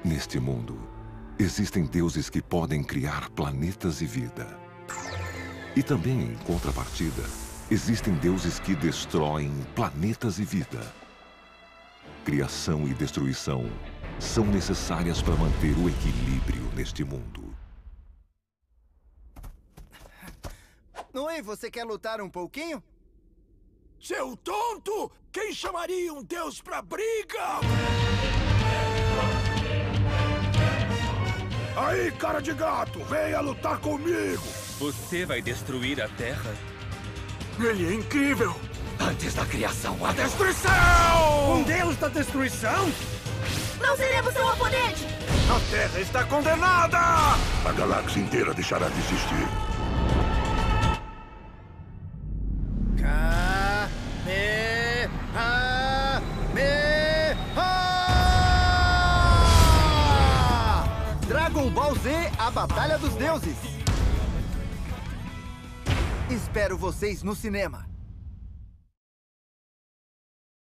Neste mundo, existem deuses que podem criar planetas e vida. E também, em contrapartida, existem deuses que destroem planetas e vida. Criação e destruição são necessárias para manter o equilíbrio neste mundo. Oi, você quer lutar um pouquinho? Seu tonto! Quem chamaria um deus pra briga? Aí, cara de gato, venha lutar comigo! Você vai destruir a Terra? Ele é incrível! Antes da criação, a destruição! Um deus da destruição? Não seremos seu oponente! A Terra está condenada! A galáxia inteira deixará de existir. Dragon Ball Z, a Batalha dos Deuses! Espero vocês no cinema!